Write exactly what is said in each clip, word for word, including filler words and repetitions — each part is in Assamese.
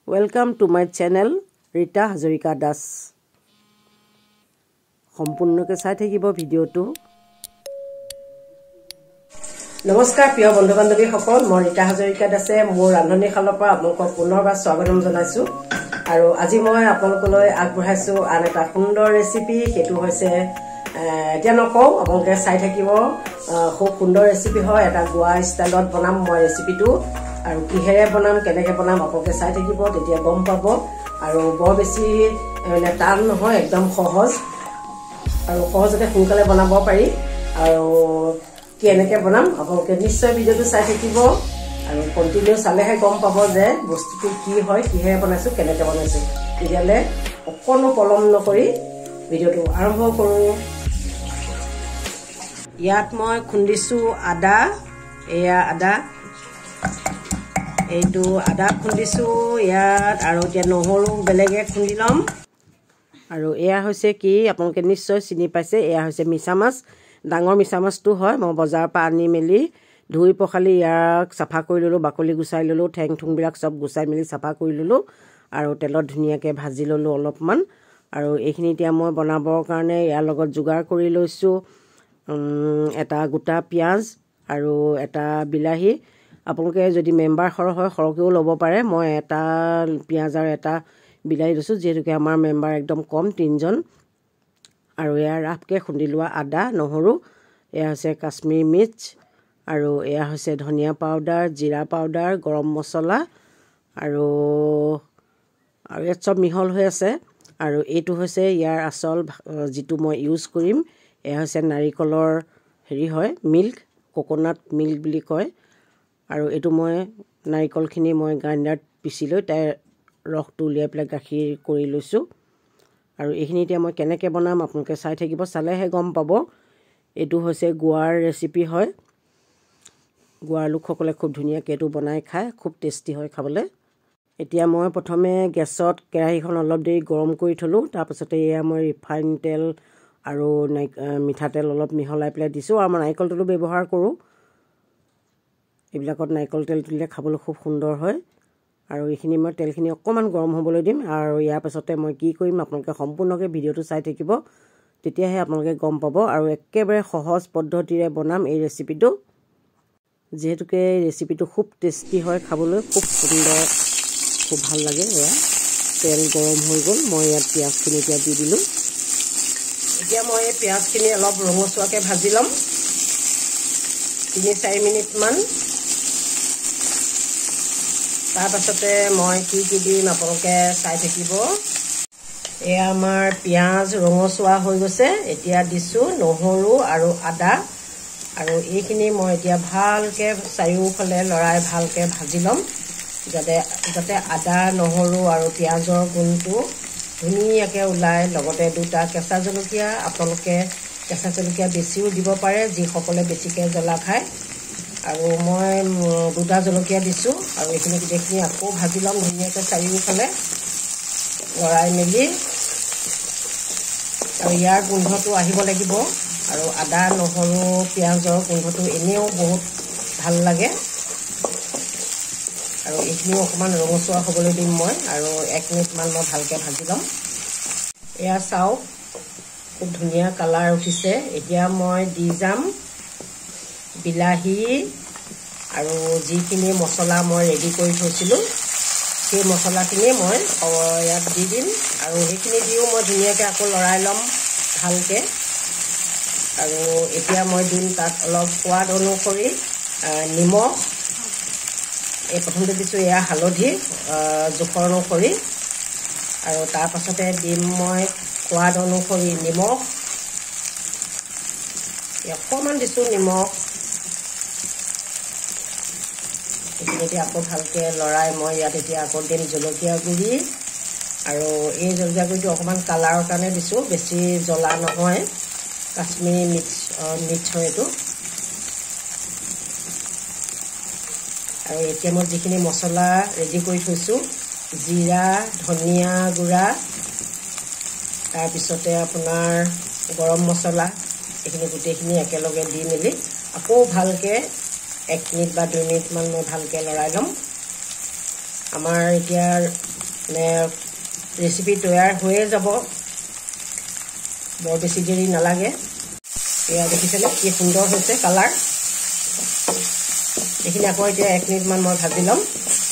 Welcome to my channel Rita Hazarika Das. সম্পূৰ্ণকৈ চাই থাকিব ভিডিওটো। নমস্কাৰ প্ৰিয় বন্ধু বান্ধৱী সকল, মই ৰীতা হাজৰিকা দাসে মোৰ ৰান্ধনী শালৰ পৰা আপোনালোকক পুনৰবাৰ স্বাগতম জনাইছো। আৰু আজি মই আপোনালোকলৈ আগবঢ়াইছো আন এটা সুন্দৰ ৰেচিপি। সেইটো হৈছে এতিয়া নকওঁ, আপোনালোকে চাই থাকিব। খুব সুন্দৰ ৰেচিপি হয়, এটা গোৱা ষ্টাইলত বনাম মই ৰেচিপিটো। আৰু কিহেৰে বনাম, কেনেকৈ বনাম আপোনালোকে চাই থাকিব, তেতিয়া গম পাব। আৰু বৰ বেছি মানে টান নহয়, একদম সহজ আৰু সহজতে সোনকালে বনাব পাৰি। আৰু কেনেকৈ বনাম আপোনালোকে নিশ্চয় ভিডিঅ'টো চাই থাকিব। আৰু কণ্টিনিউ চালেহে গম পাব যে বস্তুটো কি হয়, কিহেৰে বনাইছোঁ, কেনেকৈ বনাইছোঁ। তেতিয়াহ'লে অকণো পলম নকৰি ভিডিঅ'টো আৰম্ভ কৰোঁ। ইয়াত মই খুন্দিছোঁ আদা, এয়া আদা, এইটো আদা খুন্দিছোঁ ইয়াত। আৰু এতিয়া নহৰু বেলেগে খুন্দি ল'ম। আৰু এয়া হৈছে কি, আপোনালোকে নিশ্চয় চিনি পাইছে, এয়া হৈছে মিছা মাছ। ডাঙৰ মিছা মাছটো হয়, মই বজাৰৰ পৰা আনি মেলি ধুই পখালি ইয়াক চাফা কৰি ল'লোঁ, বাকলি গুচাই ল'লোঁ, ঠেং ঠুংবিলাক চব গুচাই মেলি চাফা কৰি ল'লোঁ। আৰু তেলত ধুনীয়াকৈ ভাজি ল'লোঁ অলপমান। আৰু এইখিনি এতিয়া মই বনাবৰ কাৰণে ইয়াৰ লগত যোগাৰ কৰি লৈছোঁ এটা গোটা পিঁয়াজ আৰু এটা বিলাহী। আপোনালোকে যদি মেম্বাৰ সৰহ হয় সৰহকৈও ল'ব পাৰে। মই এটা পিঁয়াজ আৰু এটা বিলাহী লৈছোঁ, যিহেতুকে আমাৰ মেম্বাৰ একদম কম, তিনিজন। আৰু এয়া ৰাফকৈ খুন্দি লোৱা আদা, নহৰু, এয়া হৈছে কাশ্মীৰী মিৰ্চ, আৰু এয়া হৈছে ধনিয়া পাউডাৰ, জিৰা পাউডাৰ, গৰম মছলা, আৰু আৰু ইয়াত চব মিহল হৈ আছে। আৰু এইটো হৈছে ইয়াৰ আচল যিটো মই ইউজ কৰিম, এয়া হৈছে নাৰিকলৰ হেৰি হয়, মিল্ক, কোকোনাট মিল্ক বুলি কয়। আৰু এইটো মই নাৰিকলখিনি মই গ্ৰাইণ্ডাৰত পিচি লৈ তাই ৰসটো উলিয়াই পেলাই গাখীৰ কৰি লৈছোঁ। আৰু এইখিনি এতিয়া মই কেনেকৈ বনাম আপোনালোকে চাই থাকিব, চালেহে গম পাব। এইটো হৈছে গোৱাৰ ৰেচিপি হয়, গোৱাৰ লোকসকলে খুব ধুনীয়াকৈ এইটো বনাই খায়, খুব টেষ্টি হয় খাবলৈ। এতিয়া মই প্ৰথমে গেছত কেৰাহীখন অলপ দেৰি গৰম কৰি থ'লোঁ। তাৰপাছতে এয়া মই ৰিফাইন তেল আৰু নাই মিঠাতেল অলপ মিহলাই পেলাই দিছোঁ। আৰু মই নাৰিকল তেলো ব্যৱহাৰ কৰোঁ, এইবিলাকত নাৰিকল তেল দিলে খাবলৈ খুব সুন্দৰ হয়। আৰু এইখিনি মই তেলখিনি অকণমান গৰম হ'বলৈ দিম। আৰু ইয়াৰ পাছতে মই কি কৰিম আপোনালোকে সম্পূৰ্ণকৈ ভিডিঅ'টো চাই থাকিব, তেতিয়াহে আপোনালোকে গম পাব। আৰু একেবাৰে সহজ পদ্ধতিৰে বনাম এই ৰেচিপিটো, যিহেতুকে এই ৰেচিপিটো খুব টেষ্টি হয় খাবলৈ, খুব সুন্দৰ, খুব ভাল লাগে। এয়া তেল গৰম হৈ গ'ল, মই ইয়াত পিঁয়াজখিনি এতিয়া দি দিলোঁ। এতিয়া মই এই পিঁয়াজখিনি অলপ ৰঙচুৱাকৈ ভাজি ল'ম, তিনি চাৰি মিনিটমান। তাৰপাছতে মই কি কি দিম আপোনালোকে চাই থাকিব। এয়া আমাৰ পিঁয়াজ ৰঙচুৱা হৈ গৈছে। এতিয়া দিছোঁ নহৰু আৰু আদা। আৰু এইখিনি মই এতিয়া ভালকৈ চাৰিওফালে লৰাই ভালকৈ ভাজি ল'ম, যাতে যাতে আদা, নহৰু আৰু পিঁয়াজৰ গোন্ধটো ধুনীয়াকৈ ওলায়। লগতে দুটা কেঁচা জলকীয়া, আপোনালোকে কেঁচা জলকীয়া বেছিও দিব পাৰে যিসকলে বেছিকৈ জ্বলা খায়। আৰু মই দুটা জলকীয়া দিছোঁ। আৰু এইখিনি গোটেইখিনি আকৌ ভাজি ল'ম ধুনীয়াকৈ চাৰিওফালে লৰাই মেলি। আৰু ইয়াৰ গোন্ধটো আহিব লাগিব। আৰু আদা, নহৰু, পিঁয়াজৰ গোন্ধটো এনেও বহুত ভাল লাগে। আৰু এইখিনিও অকণমান ৰঙচুৱা হ'বলৈ দিম মই। আৰু এক মিনিটমান মই ভালকৈ ভাজি ল'ম। এয়া চাওক, খুব ধুনীয়া কালাৰ উঠিছে। এতিয়া মই দি যাম বিলাহী আৰু যিখিনি মছলা মই ৰেডি কৰি থৈছিলোঁ, সেই মছলাখিনি মই ইয়াত দি দিম। আৰু সেইখিনি দিও মই ধুনীয়াকৈ আকৌ লৰাই ল'ম ভালকৈ। আৰু এতিয়া মই দিম তাত অলপ সোৱাদ অনুসৰি নিমখ। এই প্ৰথমতে দিছোঁ এয়া হালধি জোখৰ অনুসৰি। আৰু তাৰপাছতে দিম মই সোৱাদ অনুসৰি নিমখ, অকণমান দিছোঁ নিমখ। এইখিনি আকৌ ভালকৈ লৰাই মই ইয়াত এতিয়া আকৌ দিম জলকীয়া গুড়ি। আৰু এই জলকীয়া গুড়িটো অকণমান কালাৰৰ কাৰণে দিছোঁ, বেছি জ্বলা নহয়, কাশ্মীৰী মিক্স মিক্স হয় এইটো। আৰু এতিয়া মই যিখিনি মছলা ৰেডি কৰি থৈছোঁ, জিৰা, ধনিয়া গুড়া, তাৰপিছতে আপোনাৰ গৰম মছলা, এইখিনি গোটেইখিনি একেলগে দি মেলি আকৌ ভালকৈ এক মিনিট বা দুই মিনিটমান মই ভালকৈ লৰাই ল'ম। আমাৰ এতিয়া মানে ৰেচিপি তৈয়াৰ হৈয়ে যাব, বৰ বেছি দেৰি নালাগে। এয়া দেখিছেনে কি সুন্দৰ হৈছে কালাৰ। এইখিনি আকৌ এতিয়া এক মিনিটমান মই ভাজি ল'ম।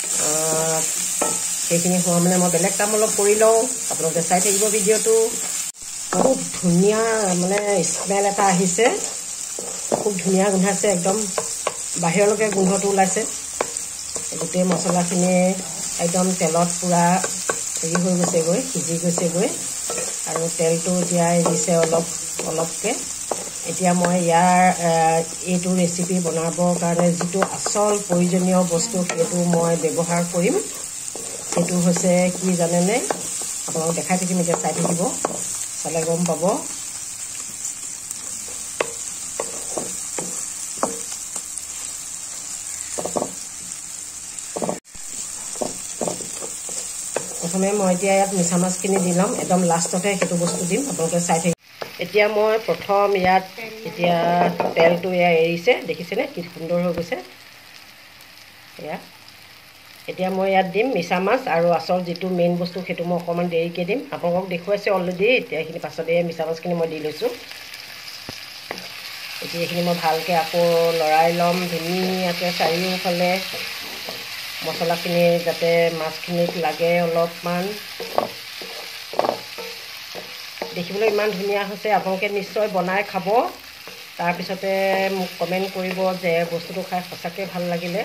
সেইখিনি হোৱা মানে মই বেলেগ কাম অলপ কৰি লওঁ, আপোনালোকে চাই থাকিব ভিডিঅ'টো। খুব ধুনীয়া মানে স্মেল এটা আহিছে, খুব ধুনীয়া গোন্ধাইছে, একদম বাহিৰলৈকে গোন্ধটো ওলাইছে। গোটেই মছলাখিনি একদম তেলত পূৰা হেৰি হৈ গৈছেগৈ, সিজি গৈছেগৈ আৰু তেলটো এতিয়া এৰিছে অলপ অলপকৈ। এতিয়া মই ইয়াৰ এইটো ৰেচিপি বনাবৰ কাৰণে যিটো আচল প্ৰয়োজনীয় বস্তু সেইটো মই ব্যৱহাৰ কৰিম। সেইটো হৈছে কি জানেনে, আপোনালোকক দেখাই থাকিম, এতিয়া চাই থাকিব, চালে গম পাব। প্ৰথমে মই এতিয়া ইয়াত মিছা মাছখিনি দি ল'ম, একদম লাষ্টতে সেইটো বস্তু দিম, আপোনালোকে চাই থাকিব। এতিয়া মই প্ৰথম ইয়াত এতিয়া তেলটো এয়া এৰিছে, দেখিছেনে কি সুন্দৰ হৈ গৈছে। এয়া এতিয়া মই ইয়াত দিম মিছা মাছ, আৰু আচল যিটো মেইন বস্তু সেইটো মই অকণমান দেৰিকৈ দিম, আপোনালোকক দেখুৱাইছোঁ অলৰেডি। এতিয়া এইখিনি পাছতে মিছা মাছখিনি মই দি লৈছোঁ। এতিয়া এইখিনি মই ভালকৈ আকৌ লৰাই ল'ম ধুনীয়াকৈ চাৰিওফালে, মছলাখিনি যাতে মাছখিনিত লাগে অলপমান। দেখিবলৈ ইমান ধুনীয়া হৈছে, আপোনালোকে নিশ্চয় বনাই খাব, তাৰপিছতে মোক কমেণ্ট কৰিব যে বস্তুটো খাই সঁচাকৈ ভাল লাগিলে।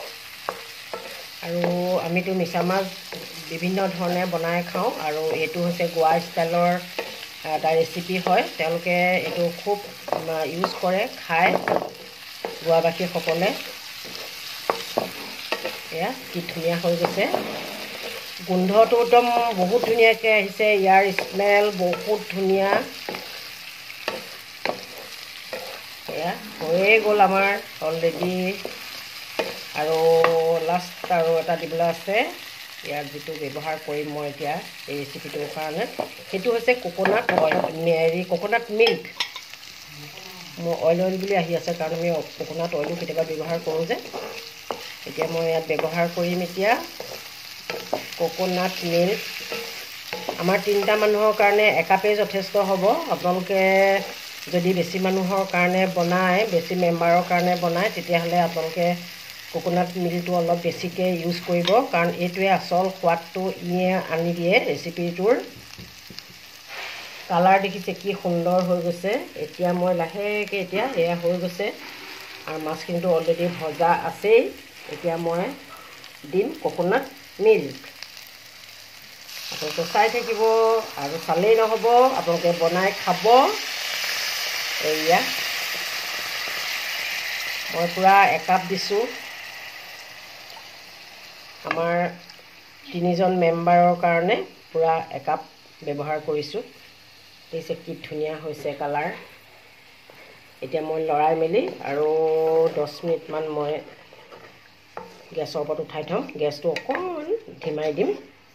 আৰু আমিতো মিছা মাছ বিভিন্ন ধৰণে বনাই খাওঁ, আৰু এইটো হৈছে গোৱা ষ্টাইলৰ এটা ৰেচিপি হয়। তেওঁলোকে এইটো খুব ইউজ কৰে, খায় গোৱাবাসীসকলে। এয়া কি ধুনীয়া হৈ গৈছে, গোন্ধটো একদম বহুত ধুনীয়াকৈ আহিছে, ইয়াৰ স্মেল বহুত ধুনীয়া। এয়া হৈয়ে গ'ল আমাৰ অলৰেডি। আৰু লাষ্ট আৰু এটা দিবলৈ আছে, ইয়াত যিটো ব্যৱহাৰ কৰিম মই এতিয়া এই ৰেচিপিটোৰ কাৰণে, সেইটো হৈছে কোকোনাট অইল, হেৰি কোকোনাট মিল্ক। মোৰ অইল অইল বুলি আহি আছে কাৰণ আমি কোকোনাট অইলো কেতিয়াবা ব্যৱহাৰ কৰোঁ যে। এতিয়া মই ইয়াত ব্যৱহাৰ কৰিম এতিয়া কোকোনাট মিল্ক। আমাৰ তিনিটা মানুহৰ কাৰণে একাপেই যথেষ্ট হ'ব। আপোনালোকে যদি বেছি মানুহৰ কাৰণে বনায়, বেছি মেম্বাৰৰ কাৰণে বনায়, তেতিয়াহ'লে আপোনালোকে কোকোনাট মিল্কটো অলপ বেছিকৈ ইউজ কৰিব, কাৰণ এইটোৱে আচল সোৱাদটো ইয়ে আনি দিয়ে ৰেচিপিটোৰ। কালাৰ দেখিছে কি সুন্দৰ হৈ গৈছে। এতিয়া মই লাহেকৈ এতিয়া এয়া হৈ গৈছে, আৰু মাছখিনিতো অলৰেডি ভজা আছেই। এতিয়া মই দিম কোকোনাট মিল্ক, আপোনালোকে চাই থাকিব, আৰু চালেই নহ'ব, আপোনালোকে বনাই খাব। এয়া মই পূৰা একাপ দিছোঁ, আমাৰ তিনিজন মেম্বাৰৰ কাৰণে পূৰা একাপ ব্যৱহাৰ কৰিছোঁ। দেখিছে কি ধুনীয়া হৈছে কালাৰ। এতিয়া মই লৰাই মেলি আৰু দহ মিনিটমান মই গেছৰ ওপৰত উঠাই থ'ম, গেছটো অকণমান ধিমাই দিম,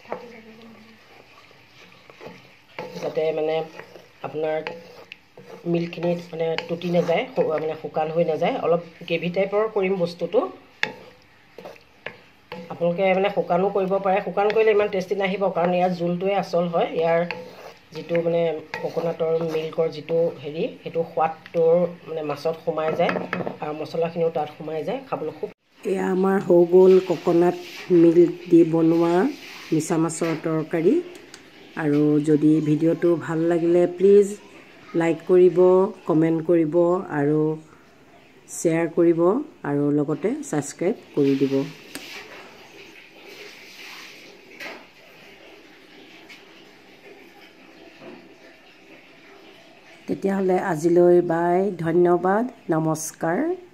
যাতে মানে আপোনাৰ মিল্কখিনিত মানে টুটি নাযায়, মানে শুকান হৈ নাযায়। অলপ গ্ৰেভি টাইপৰ কৰিম বস্তুটো, আপোনালোকে মানে শুকানো কৰিব পাৰে। শুকান কৰিলে ইমান টেষ্টি নাহিব, কাৰণ ইয়াৰ জোলটোৱে আচল হয়। ইয়াৰ যিটো মানে কোকোনাটৰ মিল্কৰ যিটো হেৰি, সেইটো সোৱাদটোৰ মানে মাছত সোমাই যায়, আৰু মছলাখিনিও তাত সোমাই যায়, খাবলৈ খুব। এয়া আমাৰ হৈ গ'ল কোকোনাট মিল্ক দি বনোৱা মিছা মাছৰ তৰকাৰী। আৰু যদি ভিডিঅ'টো ভাল লাগিলে প্লিজ লাইক কৰিব, কমেণ্ট কৰিব, আৰু শ্বেয়াৰ কৰিব, আৰু লগতে ছাবস্ক্ৰাইব কৰি দিব। তেতিয়াহ'লে আজিলৈ বাই, ধন্যবাদ, নমস্কাৰ।